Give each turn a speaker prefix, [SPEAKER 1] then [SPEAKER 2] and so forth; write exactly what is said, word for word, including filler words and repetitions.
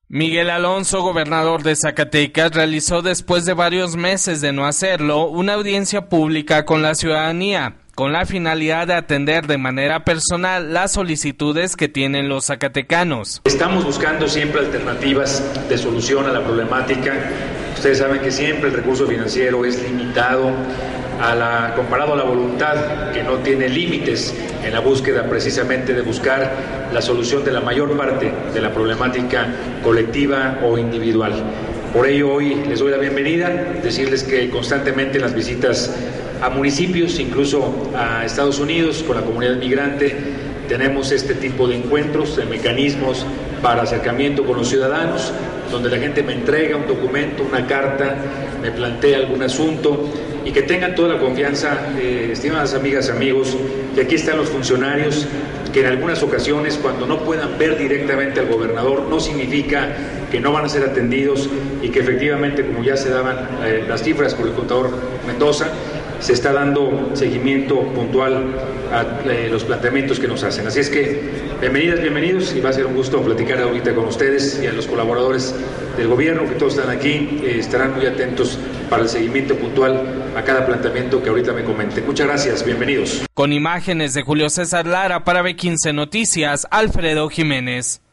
[SPEAKER 1] Miguel Alonso, gobernador de Zacatecas, realizó después de varios meses de no hacerlo una audiencia pública con la ciudadanía, con la finalidad de atender de manera personal las solicitudes que tienen los zacatecanos.
[SPEAKER 2] Estamos buscando siempre alternativas de solución a la problemática. Ustedes saben que siempre el recurso financiero es limitado a la, comparado a la voluntad, que no tiene límites en la búsqueda precisamente de buscar la solución de la mayor parte de la problemática colectiva o individual. Por ello hoy les doy la bienvenida, decirles que constantemente en las visitas a municipios, incluso a Estados Unidos con la comunidad migrante, tenemos este tipo de encuentros, de mecanismos para acercamiento con los ciudadanos, donde la gente me entrega un documento, una carta, me plantea algún asunto y que tengan toda la confianza, eh, estimadas amigas, amigos, que aquí están los funcionarios, que en algunas ocasiones cuando no puedan ver directamente al gobernador no significa que no van a ser atendidos y que efectivamente, como ya se daban eh, las cifras por el contador Mendoza, se está dando seguimiento puntual a eh, los planteamientos que nos hacen. Así es que bienvenidas, bienvenidos, y va a ser un gusto platicar ahorita con ustedes y a los colaboradores del gobierno que todos están aquí, eh, estarán muy atentos para el seguimiento puntual a cada planteamiento que ahorita me comenten. Muchas gracias, bienvenidos.
[SPEAKER 1] Con imágenes de Julio César Lara para B quince Noticias, Alfredo Jiménez.